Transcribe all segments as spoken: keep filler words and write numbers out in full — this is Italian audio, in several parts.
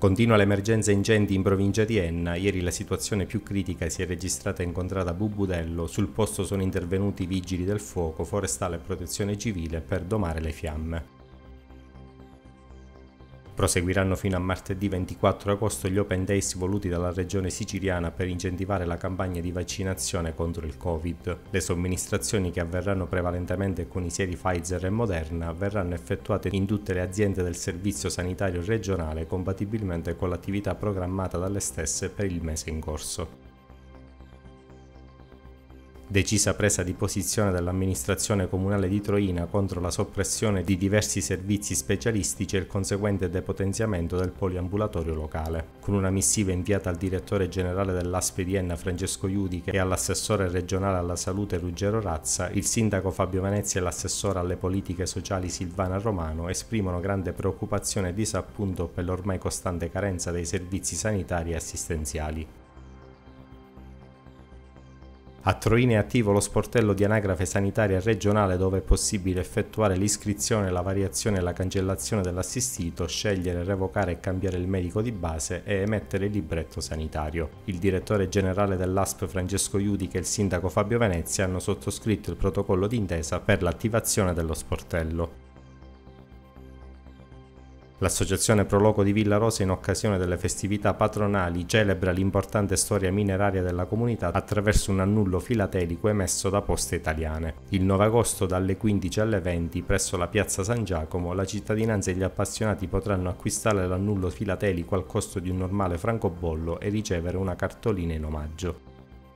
Continua l'emergenza incendi in provincia di Enna. Ieri la situazione più critica si è registrata in contrada Bubudello. Sul posto sono intervenuti vigili del fuoco, forestale e protezione civile per domare le fiamme. Proseguiranno fino a martedì ventiquattro agosto gli Open Days voluti dalla regione siciliana per incentivare la campagna di vaccinazione contro il Covid. Le somministrazioni, che avverranno prevalentemente con i sieri Pfizer e Moderna, verranno effettuate in tutte le aziende del servizio sanitario regionale compatibilmente con l'attività programmata dalle stesse per il mese in corso. Decisa presa di posizione dell'amministrazione comunale di Troina contro la soppressione di diversi servizi specialistici e il conseguente depotenziamento del poliambulatorio locale. Con una missiva inviata al direttore generale dell'A S P di Enna Francesco Iudiche e all'assessore regionale alla salute Ruggero Razza, il sindaco Fabio Venezia e l'assessore alle politiche sociali Silvana Romano esprimono grande preoccupazione e disappunto per l'ormai costante carenza dei servizi sanitari e assistenziali. A Troina è attivo lo sportello di anagrafe sanitaria regionale, dove è possibile effettuare l'iscrizione, la variazione e la cancellazione dell'assistito, scegliere, revocare e cambiare il medico di base e emettere il libretto sanitario. Il direttore generale dell'A S P Francesco Iudiche e il sindaco Fabio Venezia hanno sottoscritto il protocollo d'intesa per l'attivazione dello sportello. L'associazione Proloco di Villa Rosa, in occasione delle festività patronali, celebra l'importante storia mineraria della comunità attraverso un annullo filatelico emesso da Poste Italiane. Il nove agosto dalle quindici alle venti presso la piazza San Giacomo la cittadinanza e gli appassionati potranno acquistare l'annullo filatelico al costo di un normale francobollo e ricevere una cartolina in omaggio.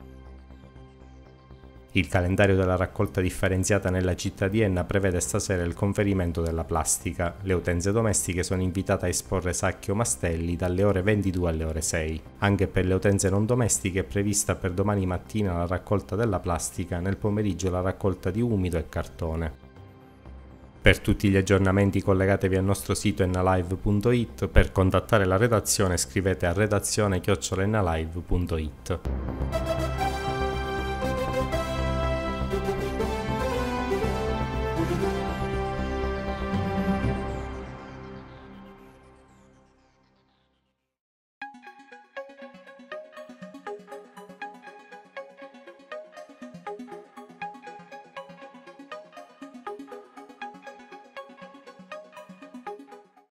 Il calendario della raccolta differenziata nella città di Enna prevede stasera il conferimento della plastica. Le utenze domestiche sono invitate a esporre sacchi o mastelli dalle ore ventidue alle ore sei. Anche per le utenze non domestiche è prevista per domani mattina la raccolta della plastica, nel pomeriggio la raccolta di umido e cartone. Per tutti gli aggiornamenti collegatevi al nostro sito ennalive punto it, per contattare la redazione scrivete a redazione chiocciola ennalive punto it.